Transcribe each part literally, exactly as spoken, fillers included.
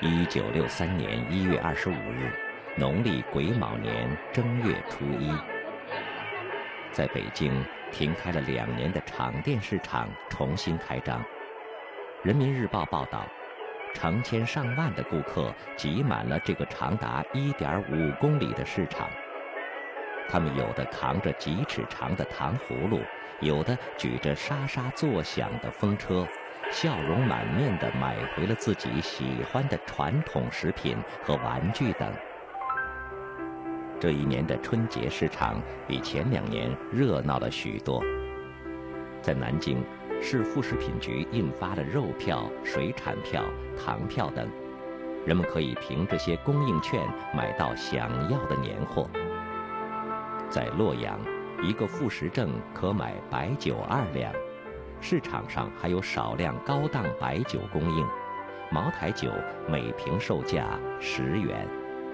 一九六三年一月二十五日，农历癸卯年正月初一，在北京停开了两年的场店市场重新开张。人民日报报道，成千上万的顾客挤满了这个长达一点五公里的市场。他们有的扛着几尺长的糖葫芦，有的举着沙沙作响的风车，笑容满面地买回了自己喜欢的传统食品和玩具等。这一年的春节市场比前两年热闹了许多。在南京，市副食品局印发了肉票、水产票、糖票等，人们可以凭这些供应券买到想要的年货。在洛阳，一个副食证可买白酒二两，市场上还有少量高档白酒供应，茅台酒每瓶售价十元。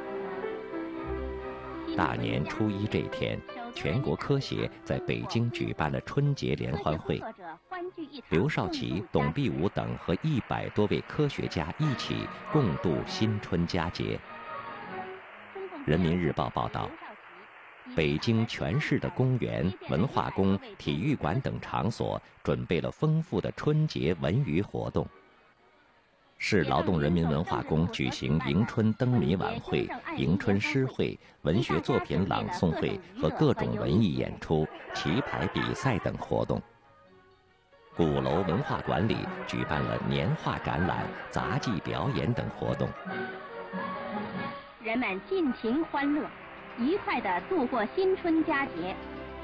大年初一这天，全国科协在北京举办了春节联欢会，刘少奇、董必武等和一百多位科学家一起共度新春佳节。人民日报报道，北京全市的公园、文化宫、体育馆等场所准备了丰富的春节文娱活动。市劳动人民文化宫举行迎春灯谜晚会、迎春诗会、文学作品朗诵会和各种文艺演出、棋牌比赛等活动。鼓楼文化馆里举办了年画展览、杂技表演等活动。 人们尽情欢乐，愉快地度过新春佳节。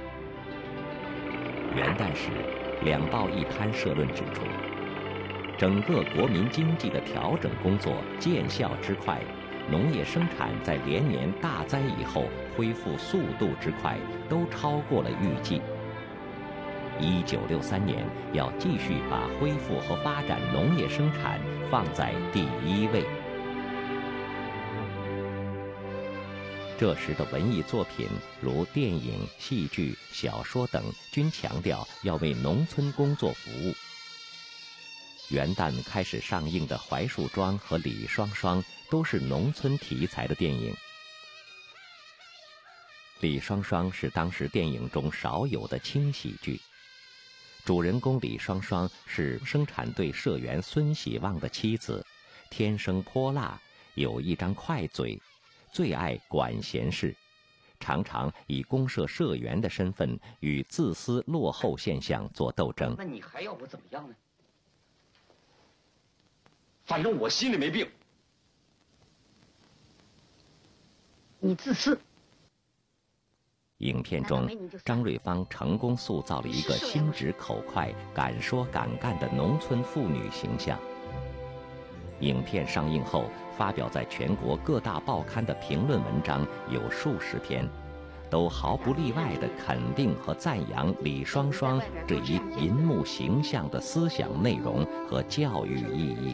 元旦时，两报一摊社论指出，整个国民经济的调整工作见效之快，农业生产在连年大灾以后恢复速度之快，都超过了预计。一九六三年要继续把恢复和发展农业生产放在第一位。这时的文艺作品如电影、戏剧、小说等，均强调要为农村工作服务。元旦开始上映的《槐树庄》和《李双双》都是农村题材的电影。《李双双》是当时电影中少有的轻喜剧，主人公李双双是生产队社员孙喜旺的妻子，天生泼辣，有一张快嘴，最爱管闲事，常常以公社社员的身份与自私落后现象做斗争。 那你还要我怎么样呢？反正我心里没病。 你自私。 影片中，张瑞芳成功塑造了一个心直口快、敢说敢干的农村妇女形象。影片上映后，发表在全国各大报刊的评论文章有数十篇，都毫不例外地肯定和赞扬李双双这一银幕形象的思想内容和教育意义。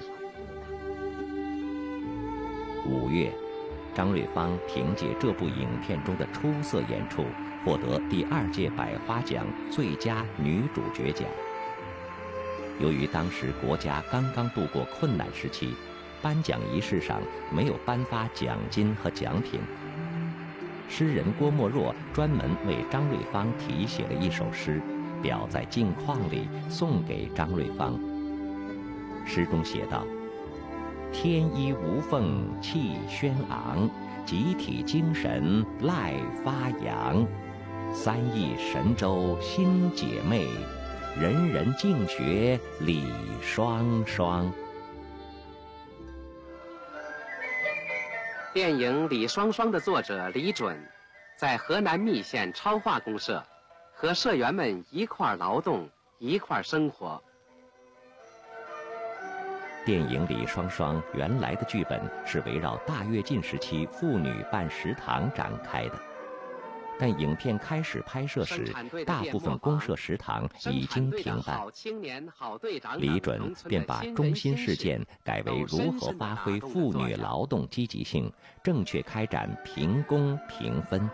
五月，张瑞芳凭借这部影片中的出色演出，获得第二届百花奖最佳女主角奖。由于当时国家刚刚度过困难时期，颁奖仪式上没有颁发奖金和奖品。诗人郭沫若专门为张瑞芳题写了一首诗，裱在镜框里送给张瑞芳。诗中写道：天衣无缝气轩昂，集体精神赖发扬。三义神州新姐妹，人人竞学李双双。 电影《李双双》的作者李准，在河南密县超化公社，和社员们一块儿劳动，一块儿生活。 电影《李双双》原来的剧本是围绕大跃进时期妇女办食堂展开的，但影片开始拍摄时，大部分公社食堂已经停办。李准便把中心事件改为如何发挥妇女劳动积极性，正确开展评工评分。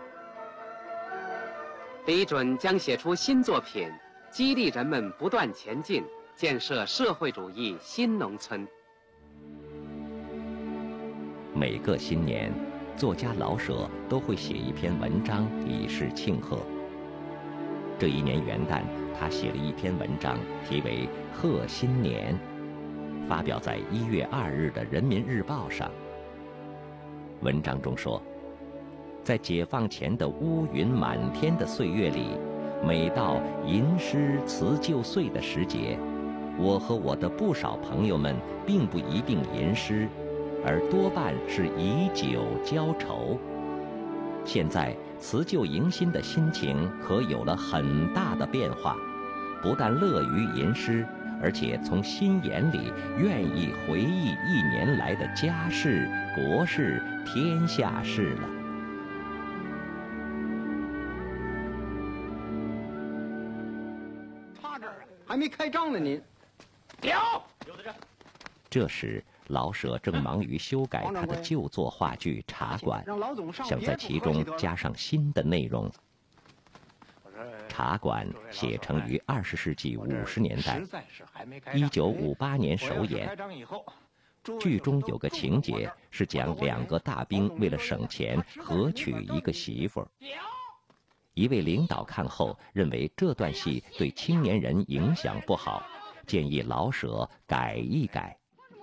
李准将写出新作品，激励人们不断前进，建设社会主义新农村。 每个新年，作家老舍都会写一篇文章以示庆贺。这一年元旦，他写了一篇文章，题为《贺新年》，发表在一月二日的《人民日报》上。文章中说，在解放前的乌云满天的岁月里，每到吟诗辞旧岁的时节，我和我的不少朋友们并不一并吟诗，而多半是以酒浇愁。现在辞旧迎新的心情可有了很大的变化，不但乐于吟诗，而且从心眼里愿意回忆一年来的家事、国事、天下事了。 差这儿了，还没开张呢，您。 有，有的这。 这时，老舍正忙于修改他的旧作话剧《茶馆》，想在其中加上新的内容。《茶馆》写成于二十世纪五十年代，一九五八年首演。剧中有个情节是讲两个大兵为了省钱合娶一个媳妇儿。一位领导看后认为这段戏对青年人影响不好，建议老舍改一改。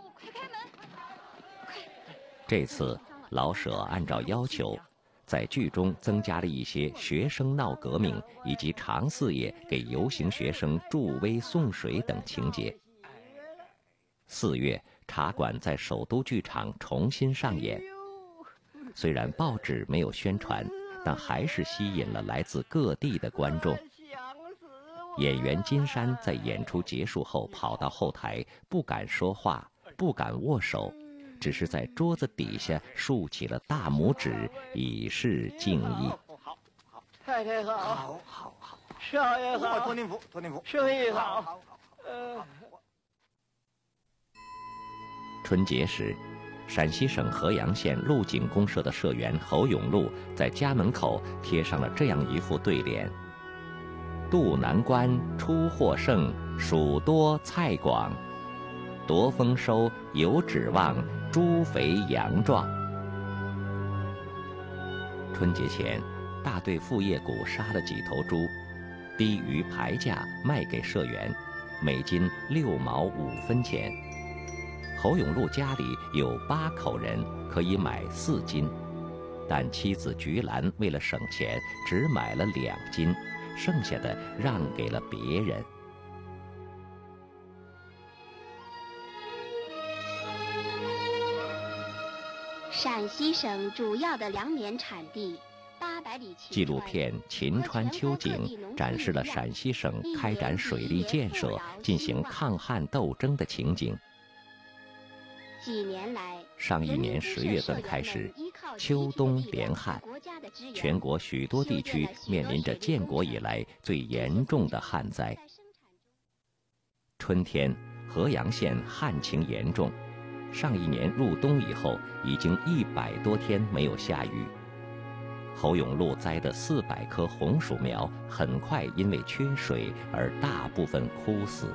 这次老舍按照要求，在剧中增加了一些学生闹革命以及常四爷给游行学生助威送水等情节。四月，茶馆在首都剧场重新上演。虽然报纸没有宣传，但还是吸引了来自各地的观众。演员金山在演出结束后跑到后台，不敢说话，不敢握手，只是在桌子底下竖起了大拇指，以示敬意。 太太好， 好，好，好， 少爷好， 托您福，托您福， 生意好。呃， 春节时，陕西省合阳县陆井公社的社员侯永禄在家门口贴上了这样一副对联：渡南关出货盛，黍多菜广，夺丰收有指望，猪肥羊壮。春节前，大队副业股杀了几头猪，低于牌价卖给社员，每斤六毛五分钱。侯永禄家里有八口人，可以买四斤，但妻子菊兰为了省钱，只买了两斤，剩下的让给了别人。 陕西省主要的粮棉产地八百里。 纪录片《秦川秋景》展示了陕西省开展水利建设、进行抗旱斗争的情景。 几年来， 上一年十月份开始，秋冬连旱，全国许多地区面临着建国以来最严重的旱灾。春天，合阳县旱情严重，上一年入冬以后，已经一百多天没有下雨。侯永禄栽的四百棵红薯苗，很快因为缺水而大部分枯死。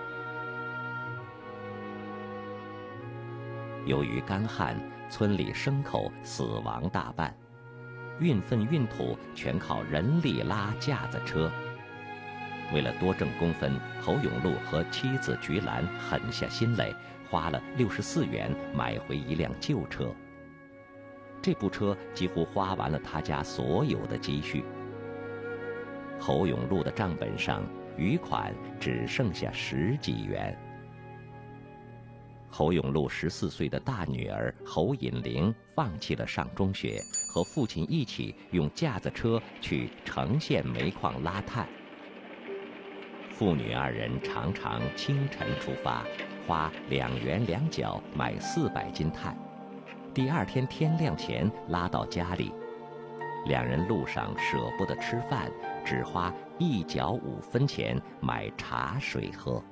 由于干旱，村里牲口死亡大半，运粪运土全靠人力拉架子车。为了多挣工分，侯永禄和妻子菊兰狠下心来，花了六十四元买回一辆旧车。这部车几乎花完了他家所有的积蓄。侯永禄的账本上余款只剩下十几元。侯永禄十四岁的大女儿侯引玲放弃了上中学，和父亲一起用架子车去成县煤矿拉炭。父女二人常常清晨出发，花两元两角买四百斤炭，第二天天亮前拉到家里。两人路上舍不得吃饭，只花一角五分钱买茶水喝。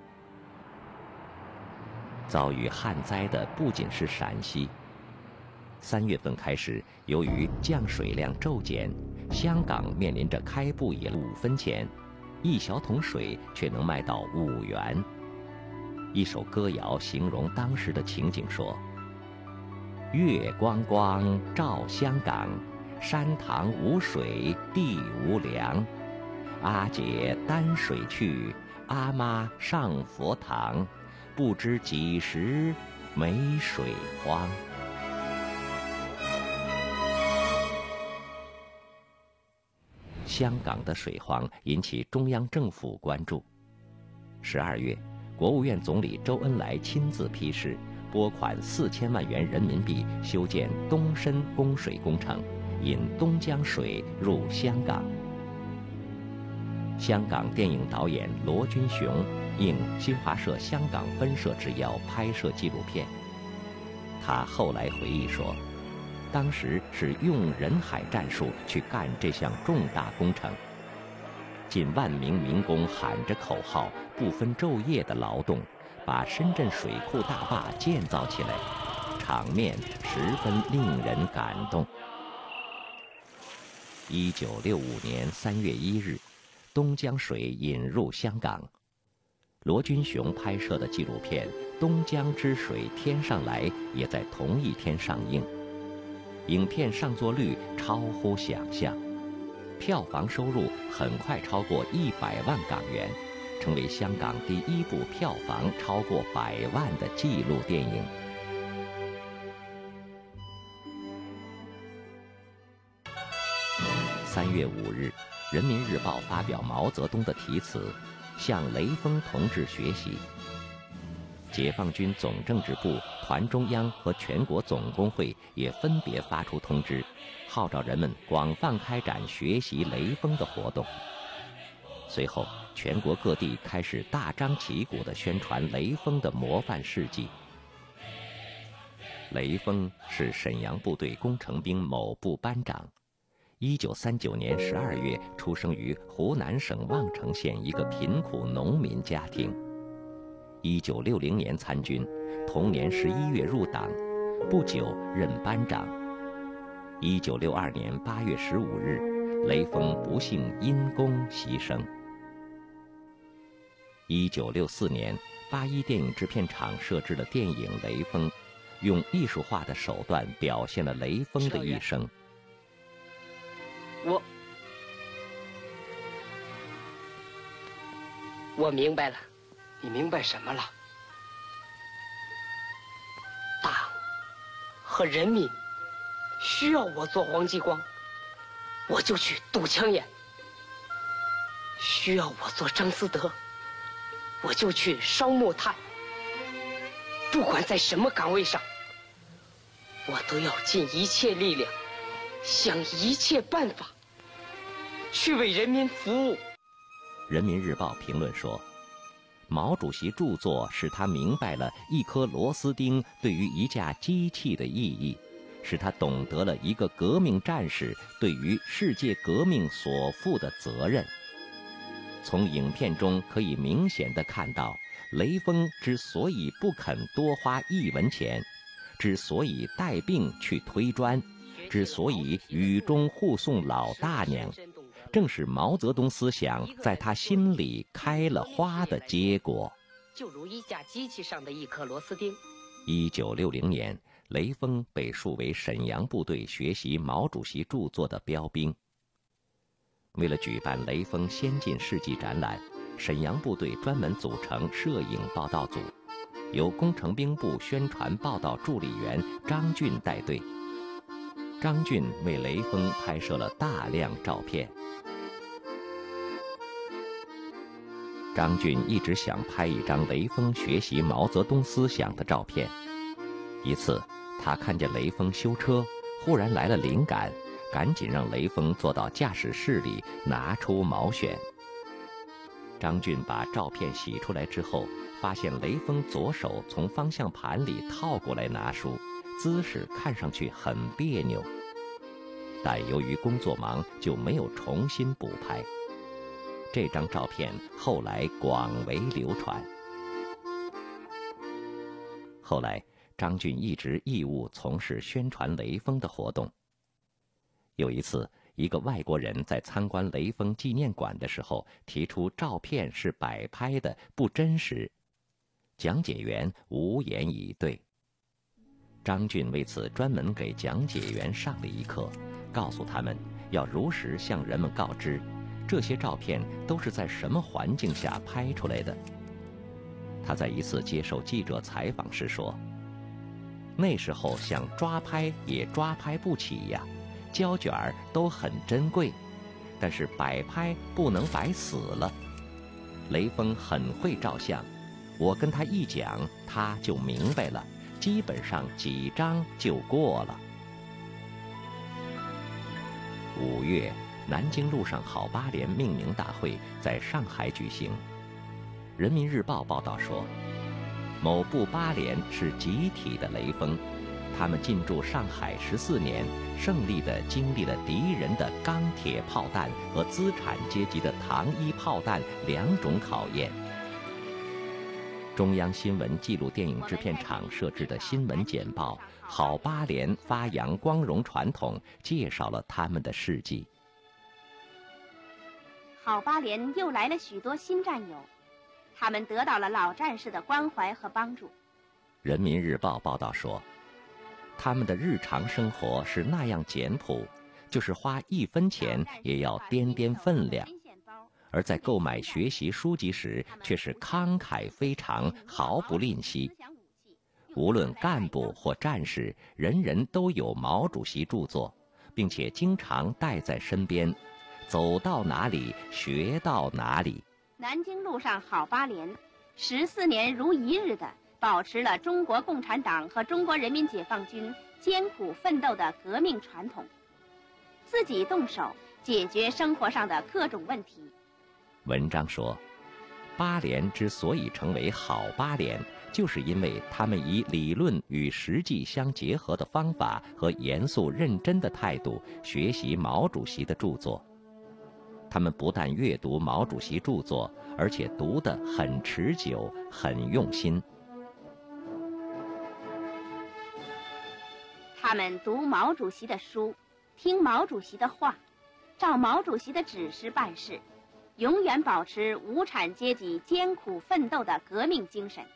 遭遇旱灾的不仅是陕西。三月份开始，由于降水量骤减，香港面临着开埠以来五分钱，一小桶水却能卖到五元。一首歌谣形容当时的情景说： 月光光照香港，山塘无水地无粮。阿姐担水去，阿妈上佛堂，不知几时没水荒。香港的水荒引起中央政府关注。十二月，国务院总理周恩来亲自批示，拨款四千万元人民币修建东深供水工程，引东江水入香港。香港电影导演罗君雄应新华社香港分社之邀拍摄纪录片。他后来回忆说，当时是用人海战术去干这项重大工程，近万名民工喊着口号，不分昼夜的劳动，把深圳水库大坝建造起来，场面十分令人感动。一九六五年三月一日，东江水引入香港。罗君雄拍摄的纪录片《东江之水天上来》也在同一天上映。影片上座率超乎想象，票房收入很快超过一百万港元，成为香港第一部票房超过百万的纪录电影。三月五日，《人民日报》发表毛泽东的题词，向雷锋同志学习。解放军总政治部、团中央和全国总工会也分别发出通知，号召人们广泛开展学习雷锋的活动。随后，全国各地开始大张旗鼓地宣传雷锋的模范事迹。雷锋是沈阳部队工程兵某部班长，一九三九年十二月出生于湖南省望城县一个贫苦农民家庭。一九六零年参军，同年十一月入党，不久任班长。一九六二年八月十五日，雷锋不幸因公牺牲。一九六四年，八一电影制片厂摄制了电影《雷锋》，用艺术化的手段表现了雷锋的一生。 我我明白了。 你明白什么了？ 党和人民需要我做黄继光，我就去堵枪眼；需要我做张思德，我就去烧木炭。不管在什么岗位上，我都要尽一切力量，想一切办法，去为人民服务。 人民日报评论说，毛主席著作使他明白了一颗螺丝钉对于一架机器的意义，使他懂得了一个革命战士对于世界革命所负的责任。从影片中可以明显地看到，雷锋之所以不肯多花一文钱，之所以带病去推砖，之所以雨中护送老大娘，正是毛泽东思想在他心里开了花的结果。 就如一架机器上的一颗螺丝钉。 一九六零年，雷锋被树为沈阳部队学习毛主席著作的标兵。为了举办雷锋先进事迹展览，沈阳部队专门组成摄影报道组，由工程兵部宣传报道助理员张俊带队。张俊为雷锋拍摄了大量照片。张俊一直想拍一张雷锋学习毛泽东思想的照片。一次，他看见雷锋修车，忽然来了灵感，赶紧让雷锋坐到驾驶室里，拿出毛选。张俊把照片洗出来之后，发现雷锋左手从方向盘里套过来拿书，姿势看上去很别扭。但由于工作忙，就没有重新补拍。这张照片后来广为流传。后来，张俊一直义务从事宣传雷锋的活动。有一次，一个外国人在参观雷锋纪念馆的时候，提出照片是摆拍的，不真实。讲解员无言以对。 张俊为此专门给讲解员上了一课，告诉他们要如实向人们告知，这些照片都是在什么环境下拍出来的。他在一次接受记者采访时说，那时候想抓拍也抓拍不起呀，胶卷儿都很珍贵，但是摆拍不能摆死了。雷锋很会照相，我跟他一讲他就明白了，基本上几张就过了。五月，南京路上好八连命名大会在上海举行。人民日报报道说，某部八连是集体的雷锋，他们进驻上海十四年，胜利地经历了敌人的钢铁炮弹和资产阶级的糖衣炮弹两种考验。中央新闻纪录电影制片厂设置的新闻简报《好八连》发扬光荣传统，介绍了他们的事迹。 好八连又来了许多新战友，他们得到了老战士的关怀和帮助。 人民日报报道说，他们的日常生活是那样简朴，就是花一分钱也要掂掂分量，而在购买学习书籍时却是慷慨非常，毫不吝惜。无论干部或战士，人人都有毛主席著作，并且经常带在身边，走到哪里学到哪里。 南京路上好八连，十四年如一日的保持了中国共产党和中国人民解放军艰苦奋斗的革命传统，自己动手解决生活上的各种问题。 文章说，八连之所以成为好八连，就是因为他们以理论与实际相结合的方法和严肃认真的态度学习毛主席的著作。他们不但阅读毛主席著作，而且读得很持久，很用心。 他们读毛主席的书，听毛主席的话，照毛主席的指示办事，永远保持无产阶级艰苦奋斗的革命精神。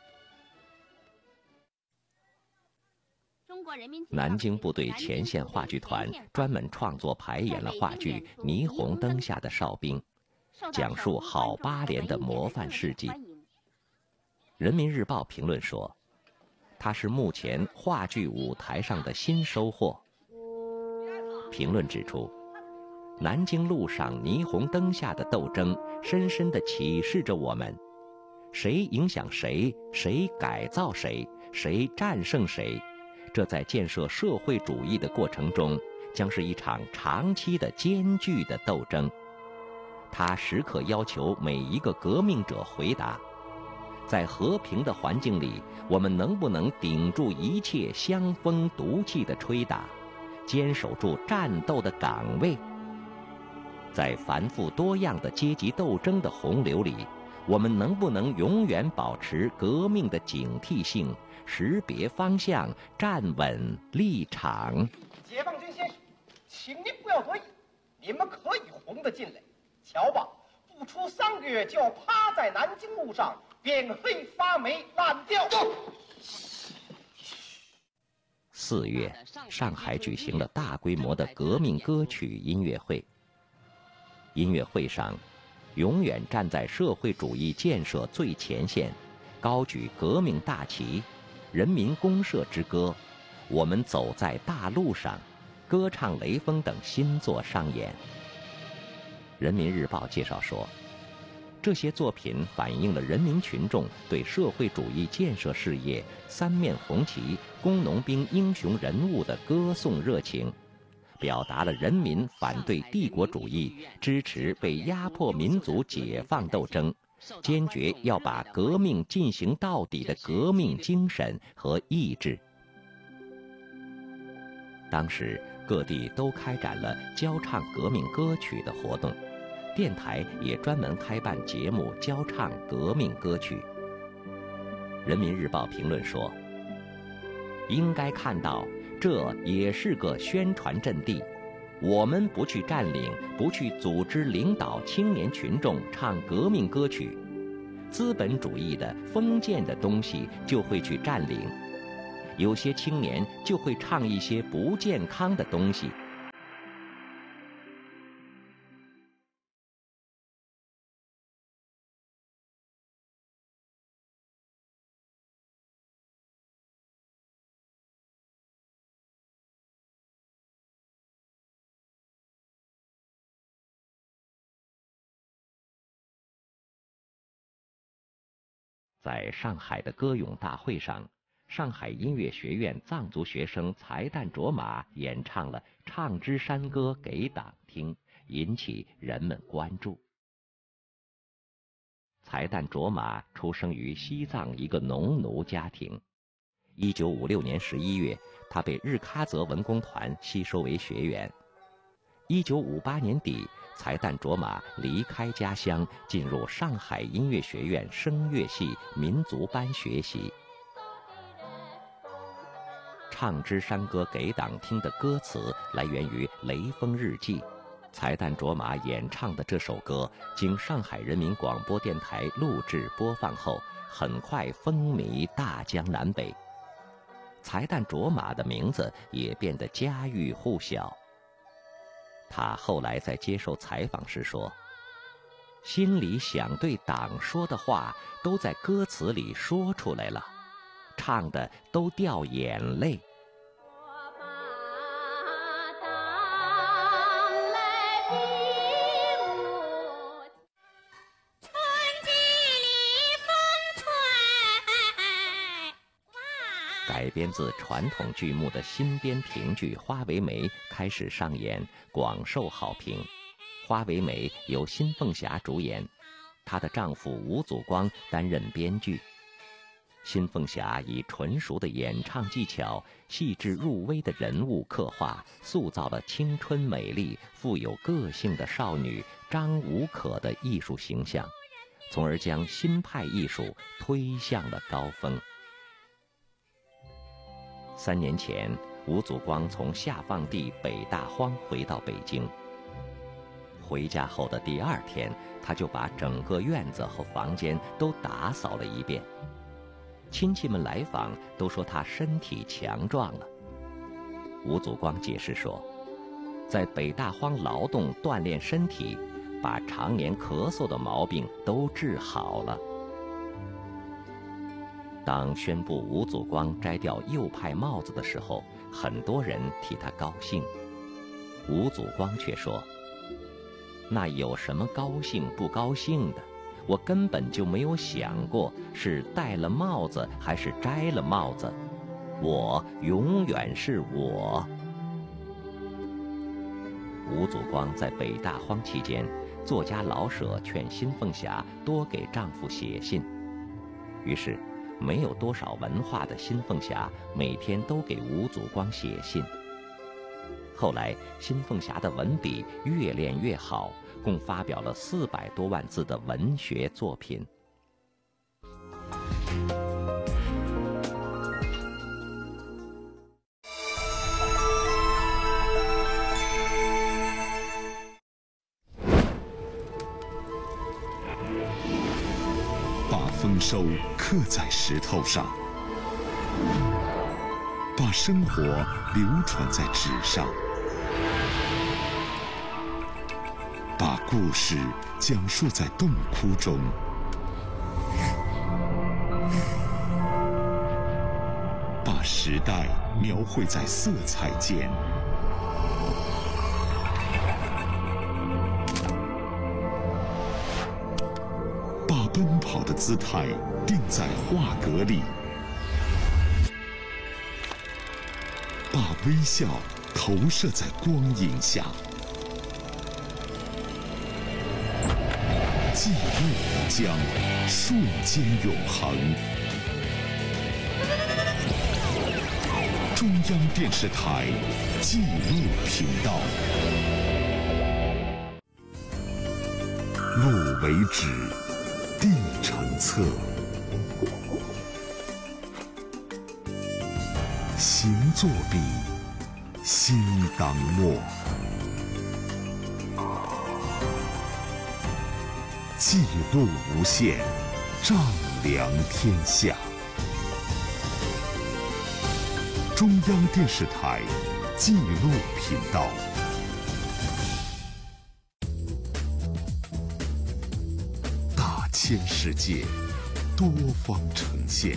南京部队前线话剧团专门创作排演了话剧《霓虹灯下的哨兵》，讲述好八连的模范事迹。人民日报评论说，它是目前话剧舞台上的新收获。评论指出，南京路上霓虹灯下的斗争深深地启示着我们，谁影响谁，谁改造谁，谁战胜谁，这在建设社会主义的过程中将是一场长期的艰巨的斗争。它时刻要求每一个革命者回答，在和平的环境里，我们能不能顶住一切香风毒气的吹打，坚守住战斗的岗位？在繁复多样的阶级斗争的洪流里，我们能不能永远保持革命的警惕性，识别方向，站稳立场？ 解放军先生，请您不要多疑，你们可以轰得进来。瞧吧，不出三个月就要趴在南京路上变黑发霉烂掉。 四月，上海举行了大规模的革命歌曲音乐会。音乐会上，永远站在社会主义建设最前线，高举革命大旗，人民公社之歌，我们走在大路上，歌唱雷锋等新作上演。人民日报介绍说，这些作品反映了人民群众对社会主义建设事业三面红旗、工农兵英雄人物的歌颂热情，表达了人民反对帝国主义、支持被压迫民族解放斗争，坚决要把革命进行到底的革命精神和意志。当时各地都开展了教唱革命歌曲的活动，电台也专门开办节目教唱革命歌曲。人民日报评论说，应该看到这也是个宣传阵地，我们不去占领，不去组织领导青年群众唱革命歌曲，资本主义的封建的东西就会去占领。 有些青年就会唱一些不健康的东西。在上海的歌咏大会上，上海音乐学院藏族学生才旦卓玛演唱了《唱支山歌给党听》，引起人们关注。才旦卓玛出生于西藏一个农奴家庭。一九五六年十一月，他被日喀则文工团吸收为学员。一九五八年底，才旦卓玛离开家乡，进入上海音乐学院声乐系民族班学习。《唱支山歌给党听》的歌词来源于《雷锋日记》，才旦卓玛演唱的这首歌经上海人民广播电台录制播放后，很快风靡大江南北。才旦卓玛的名字也变得家喻户晓。他后来在接受采访时说，心里想对党说的话都在歌词里说出来了，唱的都掉眼泪。改编自传统剧目的新编评剧《花为媒》开始上演，广受好评。《花为媒》由新凤霞主演，她的丈夫吴祖光担任编剧。新凤霞以纯熟的演唱技巧、细致入微的人物刻画，塑造了青春美丽、富有个性的少女张无可的艺术形象，从而将新派艺术推向了高峰。三年前，吴祖光从下放地北大荒回到北京。回家后的第二天，他就把整个院子和房间都打扫了一遍。亲戚们来访都说他身体强壮了。吴祖光解释说，在北大荒劳动锻炼身体，把常年咳嗽的毛病都治好了。当宣布吴祖光摘掉右派帽子的时候，很多人替他高兴。吴祖光却说，那有什么高兴不高兴的？我根本就没有想过是戴了帽子还是摘了帽子，我永远是我。吴祖光在北大荒期间，作家老舍劝新凤霞多给丈夫写信，于是没有多少文化的新凤霞每天都给吴祖光写信。后来新凤霞的文笔越练越好，共发表了四百多万字的文学作品。 把丰收刻在石头上，把生活流传在纸上，把故事讲述在洞窟中，把时代描绘在色彩间，把奔跑的姿态定在画格里，把微笑投射在光影下，记录将瞬间永恒。中央电视台纪录频道。路为纸，地成册，行作笔，心当墨。记录无限，丈量天下。 中央电视台纪录频道。大千世界，多方呈现。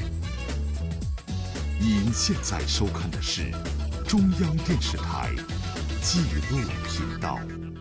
您现在收看的是中央电视台纪录频道。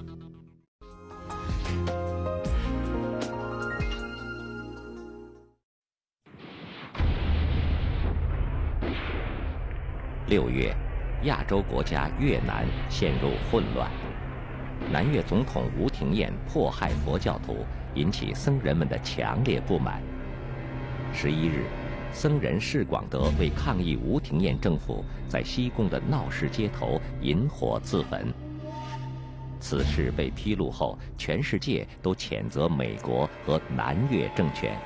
六月，亚洲国家越南陷入混乱，南越总统吴廷艳迫害佛教徒，引起僧人们的强烈不满。十一日，僧人释广德为抗议吴廷艳政府，在西贡的闹市街头引火自焚。此事被披露后，全世界都谴责美国和南越政权。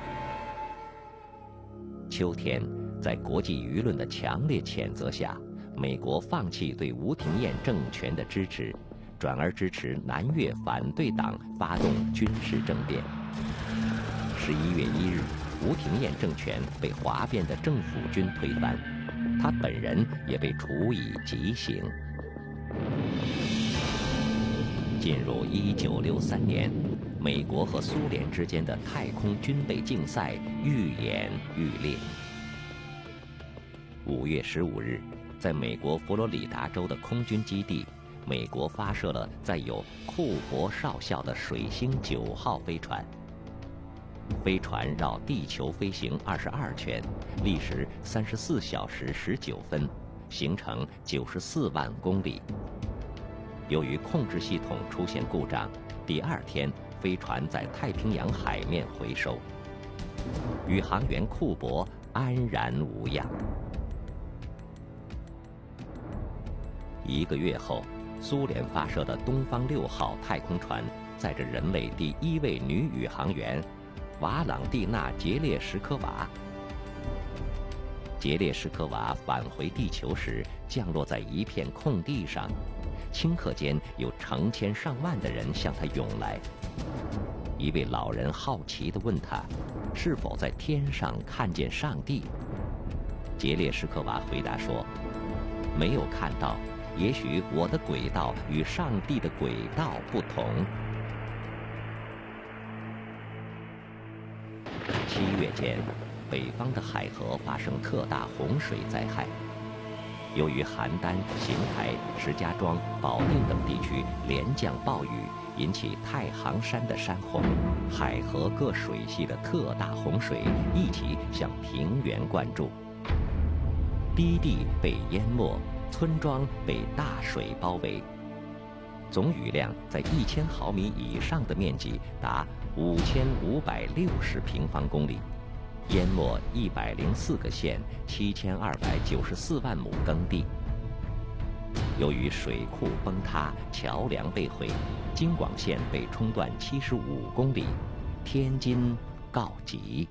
秋天，在国际舆论的强烈谴责下，美国放弃对吴廷艳政权的支持，转而支持南越反对党发动军事政变。十一月一日，吴廷艳政权被哗变的政府军推翻，他本人也被处以极刑。进入一九六三年，美国和苏联之间的太空军备竞赛愈演愈烈。五月十五日，在美国佛罗里达州的空军基地，美国发射了载有库珀少校的水星九号飞船。飞船绕地球飞行二十二圈，历时三十四小时十九分，行程九十四万公里。由于控制系统出现故障，第二天飞船在太平洋海面回收，宇航员库珀安然无恙。一个月后，苏联发射的东方六号太空船载着人类第一位女宇航员瓦朗蒂娜·杰列什科娃。杰列什科娃返回地球时，降落在一片空地上，顷刻间有成千上万的人向他涌来。一位老人好奇地问他，是否在天上看见上帝？杰列什科娃回答说，没有看到，也许我的轨道与上帝的轨道不同。七月间，北方的海河发生特大洪水灾害。由于邯郸、邢台、石家庄、保定等地区连降暴雨，引起太行山的山洪，海河各水系的特大洪水一起向平原灌注，低地被淹没，村庄被大水包围，总雨量在一千毫米以上的面积达五千五百六十平方公里，淹没一百零四个县，七千二百九十四万亩耕地。由于水库崩塌，桥梁被毁，京广线被冲断七十五公里，天津告急。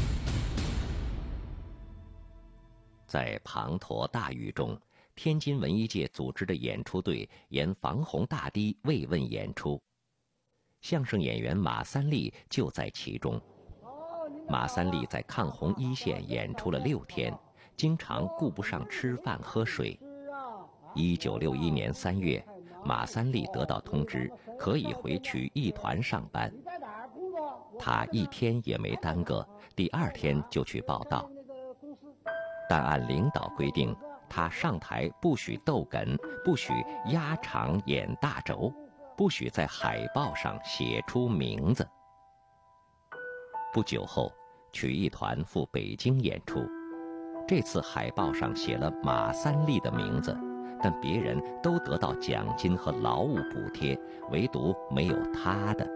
在滂沱大雨中，天津文艺界组织的演出队沿防洪大堤慰问演出，相声演员马三立就在其中。马三立在抗洪一线演出了六天，经常顾不上吃饭喝水。一九六一年三月，马三立得到通知，可以回曲艺团上班。他一天也没耽搁，第二天就去报道。但按领导规定，他上台不许逗哏，不许压场演大轴，不许在海报上写出名字。不久后，曲艺团赴北京演出，这次海报上写了马三立的名字，但别人都得到奖金和劳务补贴，唯独没有他的。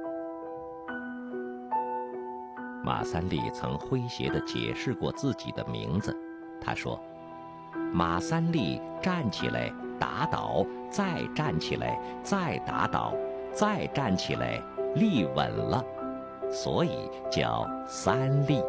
马三立曾诙谐地解释过自己的名字，他说：“马三立站起来，打倒，再站起来，再打倒，再站起来，立稳了。”所以叫三立。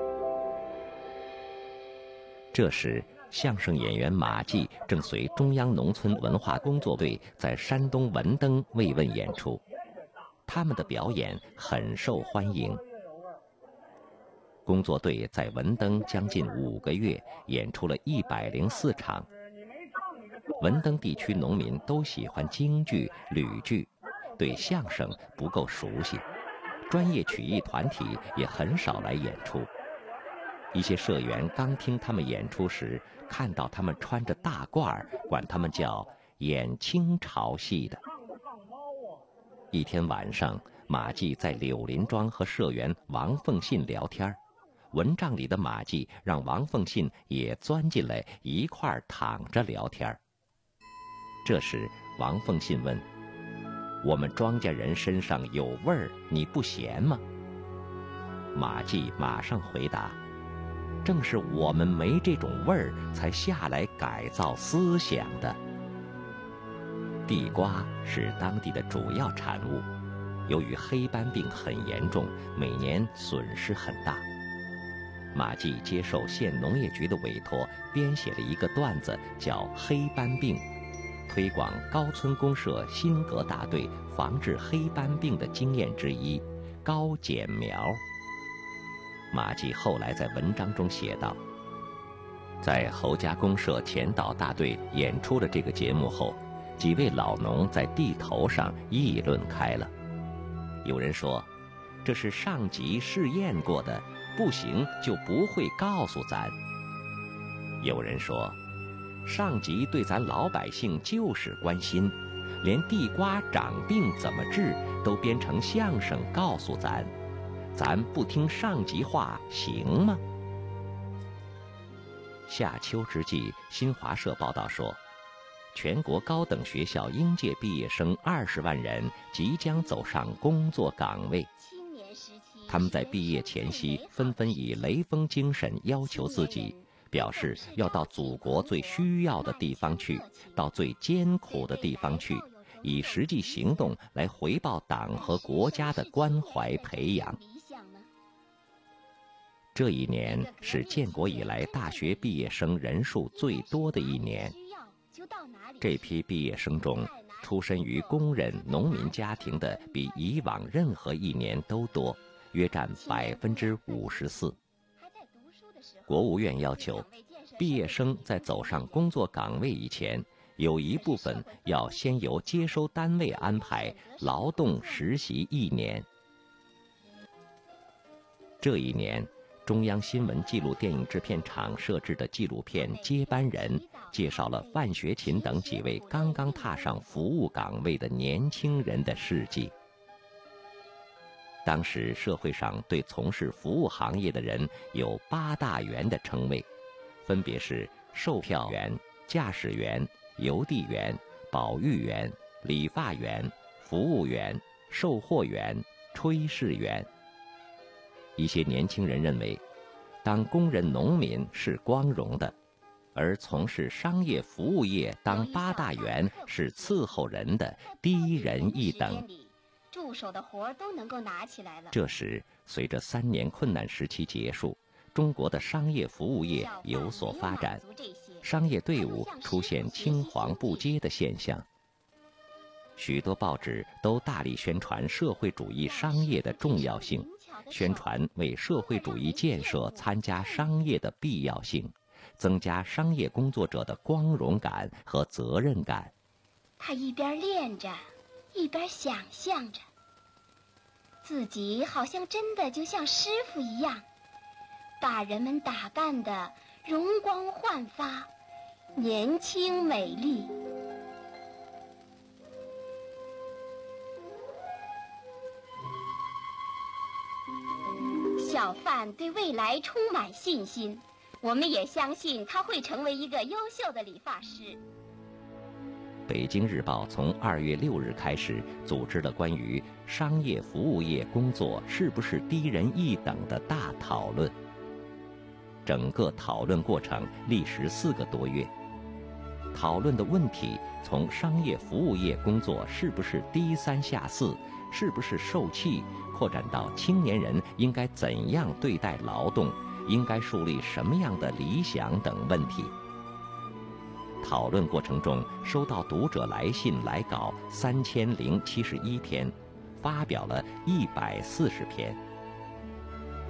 这时，相声演员马季正随中央农村文化工作队在山东文登慰问演出，他们的表演很受欢迎。工作队在文登将近五个月，演出了一百零四场。 文登地区农民都喜欢京剧、吕剧，对相声不够熟悉，专业曲艺团体也很少来演出。一些社员刚听他们演出时，看到他们穿着大褂，管他们叫演清朝戏的。一天晚上，马季在柳林庄和社员王凤信聊天，蚊帐里的马季让王凤信也钻进来一块儿躺着聊天。这时王凤信问：我们庄稼人身上有味儿，你不嫌吗？马季马上回答：正是我们没这种味儿，才下来改造思想的。地瓜是当地的主要产物，由于黑斑病很严重，每年损失很大。马季接受县农业局的委托，编写了一个段子，叫《黑斑病》，推广高村公社新革大队防治黑斑病的经验之一——高剪苗。马季后来在文章中写道：在侯家公社前导大队演出了这个节目后，几位老农在地头上议论开了。有人说，这是上级试验过的，不行就不会告诉咱。有人说，上级对咱老百姓就是关心，连地瓜长病怎么治都编成相声告诉咱，咱不听上级话行吗？夏秋之际，新华社报道说，全国高等学校应届毕业生二十万人即将走上工作岗位。他们在毕业前夕纷纷以雷锋精神要求自己，表示要到祖国最需要的地方去，到最艰苦的地方去，以实际行动来回报党和国家的关怀培养。这一年是建国以来大学毕业生人数最多的一年。这批毕业生中，出身于工人、农民家庭的比以往任何一年都多，约占百分之五十四。国务院要求，毕业生在走上工作岗位以前，有一部分要先由接收单位安排劳动实习一年。这一年，中央新闻纪录电影制片厂摄制的纪录片《接班人》介绍了范学勤等几位刚刚踏上服务岗位的年轻人的事迹。当时社会上对从事服务行业的人有八大员的称谓，分别是售票员、驾驶员、邮递员、保育员、理发员、服务员、售货员、炊事员。一些年轻人认为，当工人、农民是光荣的，而从事商业服务业当八大员是伺候人的，低人一等。 助手的活都能够拿起来了。 这时，随着三年困难时期结束，中国的商业服务业有所发展，商业队伍出现青黄不接的现象。许多报纸都大力宣传社会主义商业的重要性，宣传为社会主义建设参加商业的必要性，增加商业工作者的光荣感和责任感。 他一边练着，一边想象着，自己好像真的就像师傅一样，把人们打扮得容光焕发，年轻美丽。小范对未来充满信心，我们也相信他会成为一个优秀的理发师。 北京日报从二月六日开始组织了关于商业服务业工作是不是低人一等的大讨论。整个讨论过程历时四个多月。讨论的问题从商业服务业工作是不是低三下四，是不是受气，扩展到青年人应该怎样对待劳动，应该树立什么样的理想等问题。讨论过程中收到读者来信来稿三千零七十一篇，发表了一百四十篇。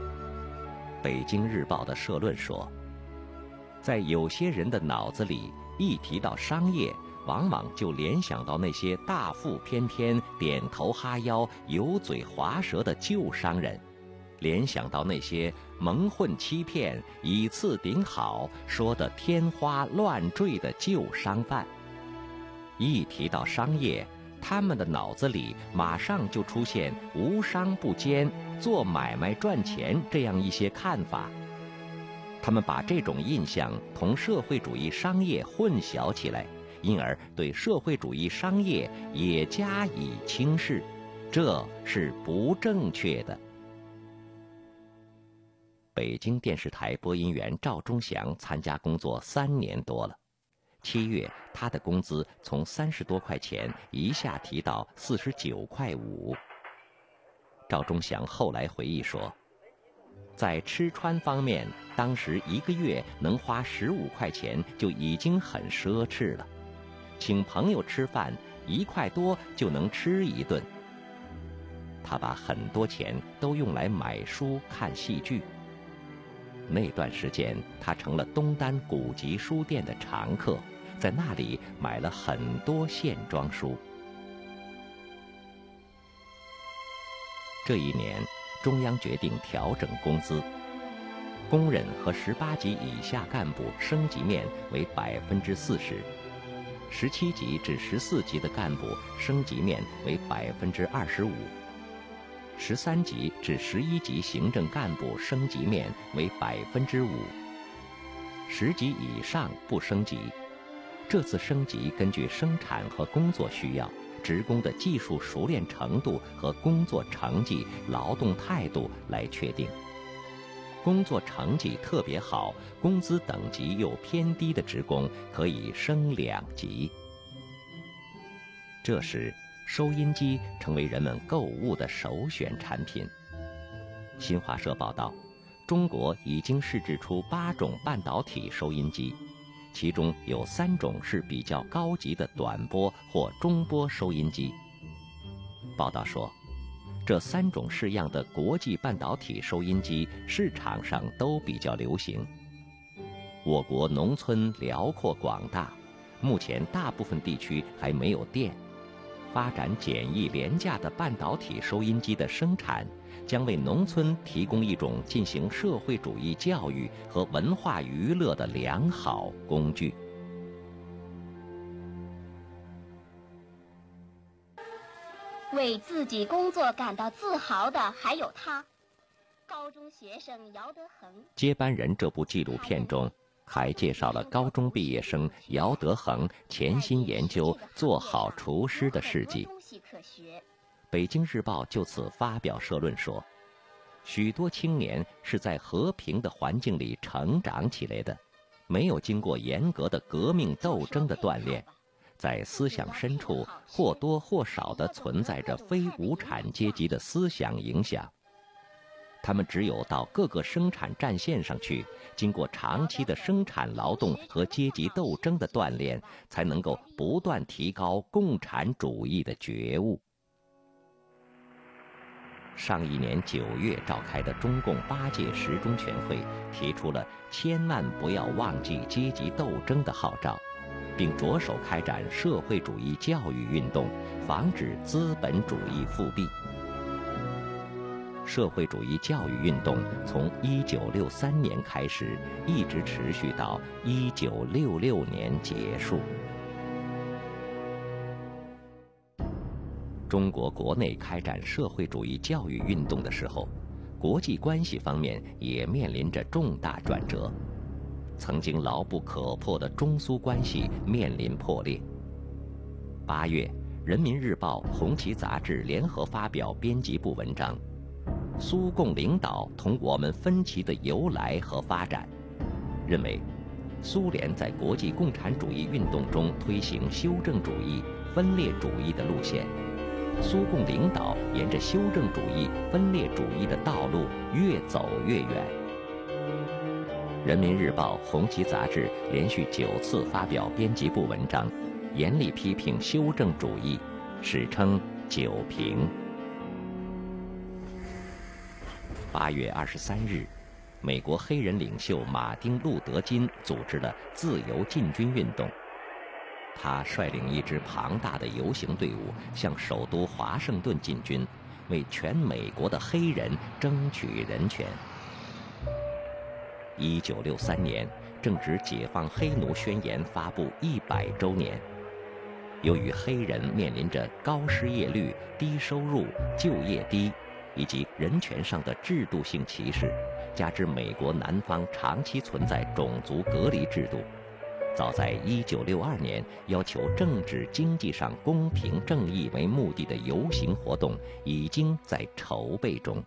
北京日报的社论说，在有些人的脑子里， 一提到商业，往往就联想到那些大腹翩翩、点头哈腰、油嘴滑舌的旧商人，联想到那些蒙混欺骗、以次顶好、说得天花乱坠的旧商贩。一提到商业，他们的脑子里马上就出现无商不奸、做买卖赚钱这样一些看法。他们把这种印象同社会主义商业混淆起来，因而对社会主义商业也加以轻视，这是不正确的。北京电视台播音员赵忠祥参加工作三年多了，七月他的工资从三十多块钱一下提到四十九块五。赵忠祥后来回忆说，在吃穿方面，当时一个月能花十五块钱就已经很奢侈了。请朋友吃饭，一块多就能吃一顿。他把很多钱都用来买书看戏剧。那段时间，他成了东单古籍书店的常客，在那里买了很多线装书。这一年，中央决定调整工资，工人和十八级以下干部升级面为百分之四十，十七级至十四级的干部升级面为百分之二十五，十三级至十一级行政干部升级面为百分之五，十级以上不升级。这次升级根据生产和工作需要，职工的技术熟练程度和工作成绩、劳动态度来确定。工作成绩特别好、工资等级又偏低的职工可以升两级。这时，收音机成为人们购物的首选产品。新华社报道，中国已经试制出八种半导体收音机，其中有三种是比较高级的短波或中波收音机。报道说，这三种式样的国际半导体收音机市场上都比较流行。我国农村辽阔广大，目前大部分地区还没有电。发展简易廉价的半导体收音机的生产，将为农村提供一种进行社会主义教育和文化娱乐的良好工具。 为自己工作感到自豪的还有他，高中学生姚德恒。 接班人这部纪录片中还介绍了高中毕业生姚德恒潜心研究做好厨师的事迹。北京日报就此发表社论说，许多青年是在和平的环境里成长起来的，没有经过严格的革命斗争的锻炼，在思想深处或多或少地存在着非无产阶级的思想影响。他们只有到各个生产战线上去，经过长期的生产劳动和阶级斗争的锻炼，才能够不断提高共产主义的觉悟。上一年九月召开的中共八届十中全会提出了千万不要忘记阶级斗争的号召，并着手开展社会主义教育运动，防止资本主义复辟。社会主义教育运动从一九六三年开始，一直持续到一九六六年结束。中国国内开展社会主义教育运动的时候，国际关系方面也面临着重大转折。曾经牢不可破的中苏关系面临破裂。八月，《人民日报》《红旗》杂志联合发表编辑部文章，苏共领导同我们分歧的由来和发展，认为苏联在国际共产主义运动中推行修正主义、分裂主义的路线，苏共领导沿着修正主义、分裂主义的道路越走越远。《人民日报》《红旗》杂志连续九次发表编辑部文章，严厉批评修正主义，史称“九评”。八月二十三日，美国黑人领袖马丁·路德·金组织了自由进军运动， 他率领一支庞大的游行队伍向首都华盛顿进军，为全美国的黑人争取人权。一九六三年正值解放黑奴宣言发布一百周年，由于黑人面临着高失业率、低收入、就业低，以及人权上的制度性歧视，加之美国南方长期存在种族隔离制度，早在一九六二年要求政治经济上公平正义为目的的游行活动已经在筹备中。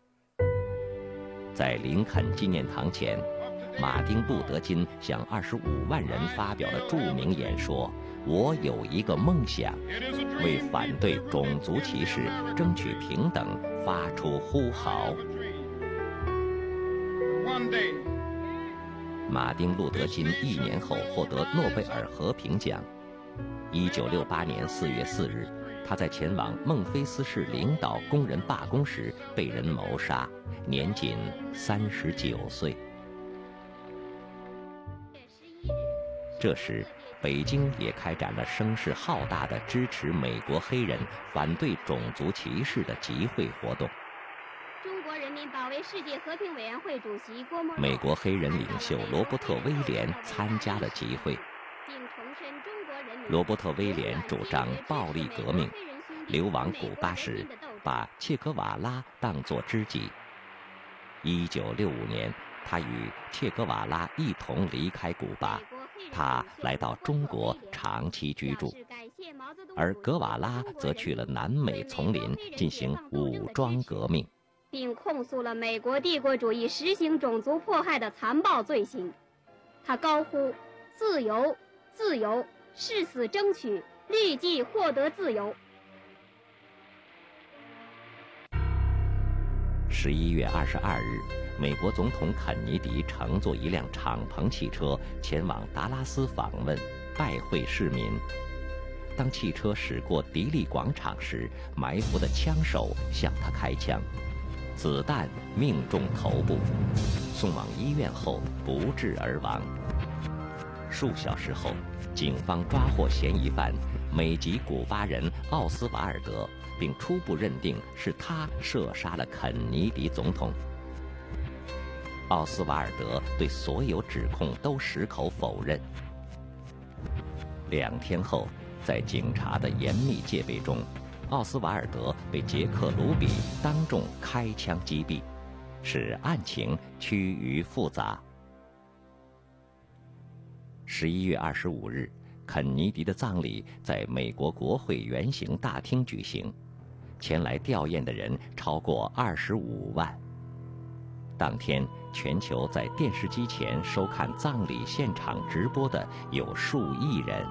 在林肯纪念堂前，马丁·路德·金向二十五万人发表了著名演说：“我有一个梦想，为反对种族歧视、争取平等发出呼号。”马丁·路德·金一年后获得诺贝尔和平奖。一九六八年四月四日，他在前往孟菲斯市领导工人罢工时被人谋杀，年仅三十九岁。这时，北京也开展了声势浩大的支持美国黑人、反对种族歧视的集会活动。 中国人民保卫世界和平委员会主席郭沫若， 美国黑人领袖罗伯特·威廉参加了集会。 并重申中国人民罗伯特·威廉主张暴力革命，流亡古巴时把切格瓦拉当作知己。一九六五年，他与切格瓦拉一同离开古巴，他来到中国长期居住，而格瓦拉则去了南美丛林进行武装革命， 并控诉了美国帝国主义实行种族迫害的残暴罪行。他高呼“自由，自由，誓死争取，立即获得自由”。 十一月二十二日，美国总统肯尼迪乘坐一辆敞篷汽车前往达拉斯访问，拜会市民。当汽车驶过迪利广场时，埋伏的枪手向他开枪，子弹命中头部，送往医院后不治而亡。数小时后，警方抓获嫌疑犯美籍古巴人奥斯瓦尔德，并初步认定是他射杀了肯尼迪总统。奥斯瓦尔德对所有指控都矢口否认。两天后，在警察的严密戒备中，奥斯瓦尔德被杰克·卢比当众开枪击毙，使案情趋于复杂。十一月二十五日，肯尼迪的葬礼在美国国会圆形大厅举行，前来吊唁的人超过二十五万。当天，全球在电视机前收看葬礼现场直播的有数亿人。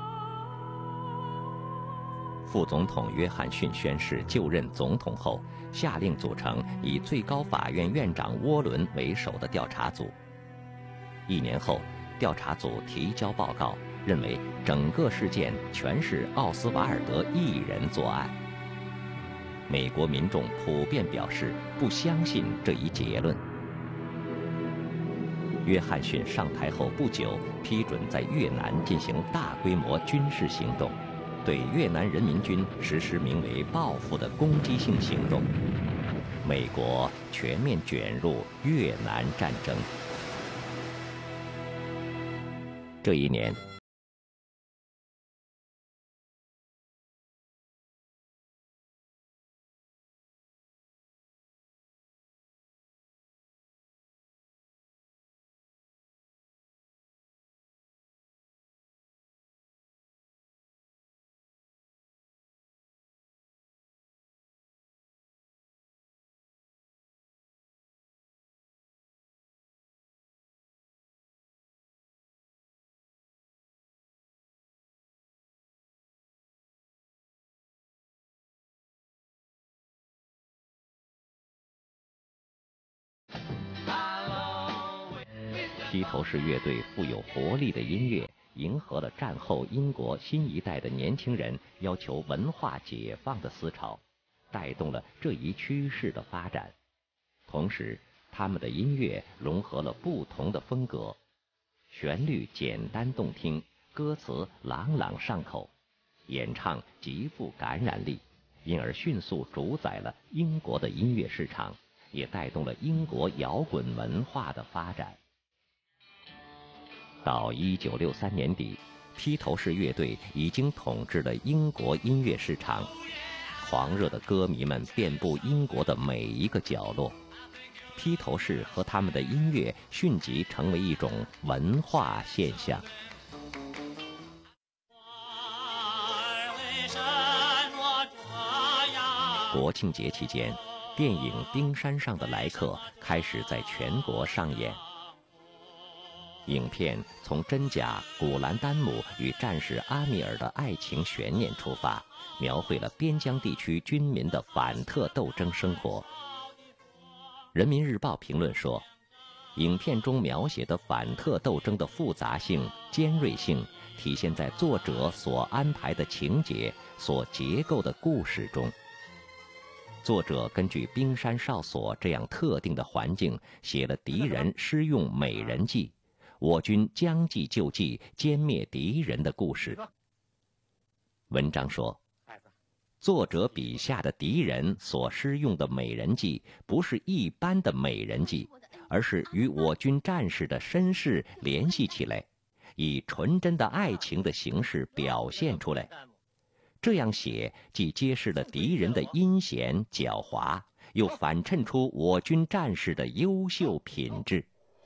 副总统约翰逊宣誓就任总统后，下令组成以最高法院院长涡伦为首的调查组。一年后，调查组提交报告，认为整个事件全是奥斯瓦尔德一人作案。美国民众普遍表示不相信这一结论。约翰逊上台后不久，批准在越南进行大规模军事行动，对越南人民军实施名为“报复”的攻击性行动。美国全面卷入越南战争。这一年，披头士乐队富有活力的音乐迎合了战后英国新一代的年轻人要求文化解放的思潮，带动了这一趋势的发展。同时，他们的音乐融合了不同的风格，旋律简单动听， 歌词朗朗上口，演唱极富感染力，因而迅速主宰了英国的音乐市场，也带动了英国摇滚文化的发展。到一九六三年底，披头士乐队已经统治了英国音乐市场，狂热的歌迷们遍布英国的每一个角落。披头士和他们的音乐迅即成为一种文化现象。国庆节期间，电影《冰山上的来客》开始在全国上演。影片从真假古兰丹姆与战士阿米尔的爱情悬念出发，描绘了边疆地区军民的反特斗争生活。人民日报评论说，影片中描写的反特斗争的复杂性、尖锐性，体现在作者所安排的情节、所结构的故事中。作者根据冰山哨所这样特定的环境，写了敌人施用美人计，我军将计就计歼灭敌人的故事。文章说，作者笔下的敌人所施用的美人计，不是一般的美人计，而是与我军战士的身世联系起来，以纯真的爱情的形式表现出来。这样写既揭示了敌人的阴险狡猾，又反衬出我军战士的优秀品质。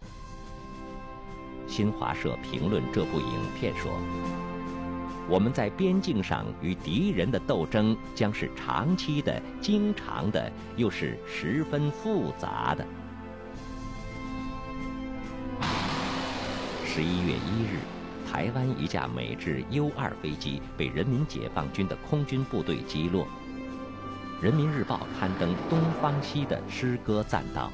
新华社评论这部影片说，我们在边境上与敌人的斗争将是长期的、经常的，又是十分复杂的。十一月一日，台湾一架美制 U 二飞机被人民解放军的空军部队击落。人民日报刊登东方熙的诗歌赞道：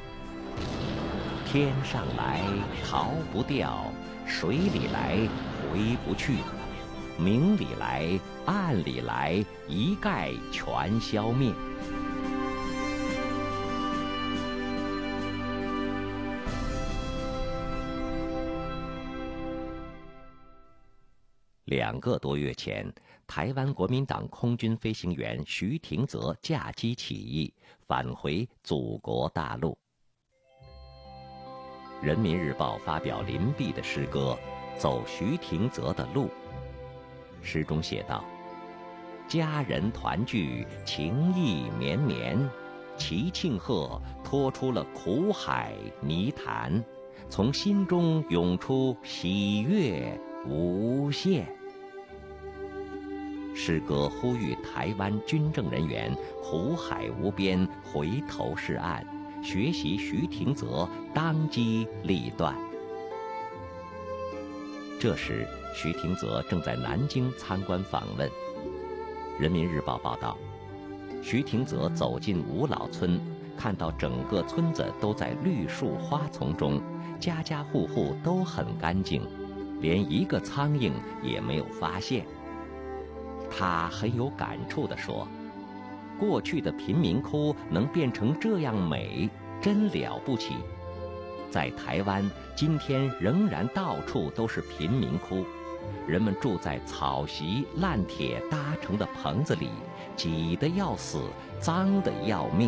天上来逃不掉，水里来回不去，明里来暗里来，一概全消灭。两个多月前，台湾国民党空军飞行员徐廷泽驾机起义，返回祖国大陆。人民日报发表林璧的诗歌《走徐廷泽的路》，诗中写道：家人团聚，情意绵绵，齐庆贺拖出了苦海泥潭，从心中涌出喜悦无限。诗歌呼吁台湾军政人员苦海无边，回头是岸，学习徐廷泽当机立断。这时，徐廷泽正在南京参观访问。人民日报报道，徐廷泽走进吴老村，看到整个村子都在绿树花丛中，家家户户都很干净，连一个苍蝇也没有发现。他很有感触地说，过去的贫民窟能变成这样美，真了不起。在台湾，今天仍然到处都是贫民窟，人们住在草席烂铁搭成的棚子里，挤得要死，脏得要命。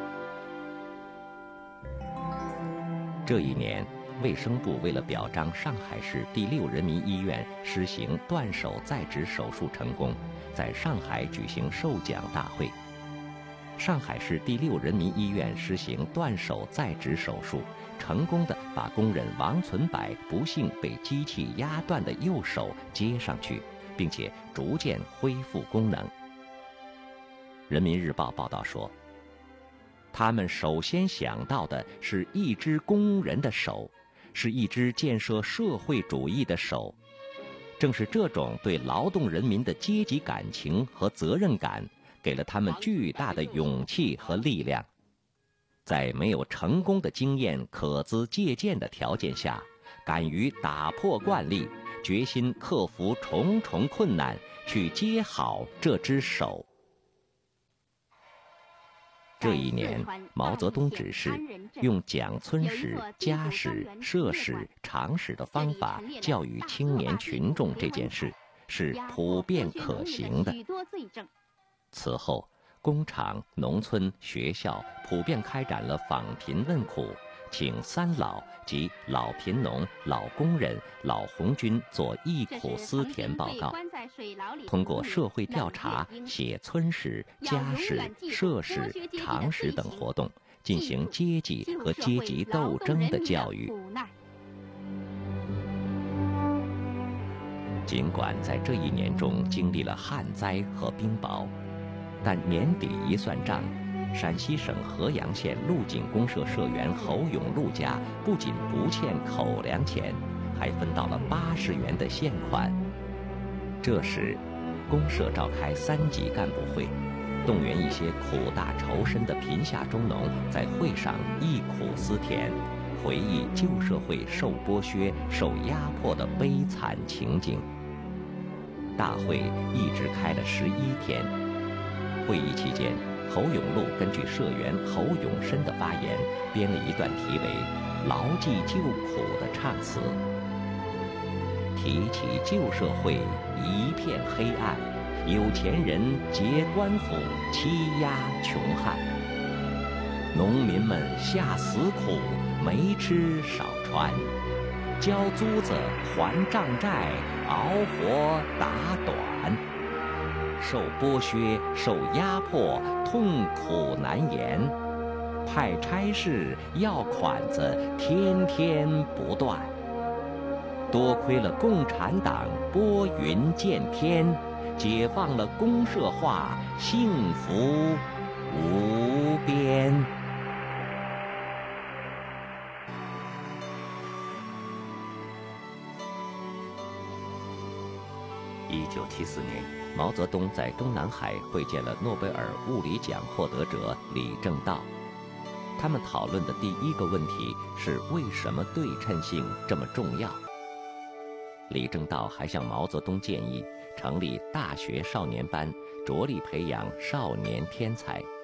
这一年，卫生部为了表彰上海市第六人民医院实行断手再植手术成功，在上海举行授奖大会。上海市第六人民医院实行断手再植手术，成功地把工人王存柏不幸被机器压断的右手接上去，并且逐渐恢复功能。人民日报报道说，他们首先想到的是一只工人的手，是一只建设社会主义的手。正是这种对劳动人民的阶级感情和责任感，给了他们巨大的勇气和力量。在没有成功的经验可资借鉴的条件下，敢于打破惯例，决心克服重重困难，去接好这只手。 这一年，毛泽东指示用讲村史、家史、社史、常识的方法教育青年群众这件事是普遍可行的。此后，工厂、农村、学校普遍开展了访贫问苦，请三老即老贫农、老工人、老红军做忆苦思甜报告，通过社会调查、写村史、家史、社史、常识等活动，进行阶级和阶级斗争的教育。尽管在这一年中经历了旱灾和冰雹，但年底一算账，陕西省合阳县陆井公社社员侯永禄家不仅不欠口粮钱，还分到了八十元的现款。这时，公社召开三级干部会，动员一些苦大仇深的贫下中农在会上忆苦思甜，回忆旧社会受剥削、受压迫的悲惨情景。大会一直开了十一天。会议期间，侯永禄根据社员侯永生的发言，编了一段题为《牢记旧苦》的唱词。提起旧社会，一片黑暗，有钱人劫官府，欺压穷汉，农民们下死苦，没吃少穿，交租子还账债，熬活打短，受剥削受压迫，痛苦难言，派差事要款子天天不断，多亏了共产党拨云见天，解放了公社化，幸福无边。一九七四年，毛泽东在中南海会见了诺贝尔物理奖获得者李政道。他们讨论的第一个问题是为什么对称性这么重要。李政道还向毛泽东建议成立大学少年班，着力培养少年天才。